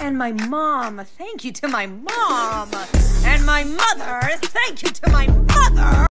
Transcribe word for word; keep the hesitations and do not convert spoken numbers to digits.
And my mom, thank you to my mom. And my mother, thank you to my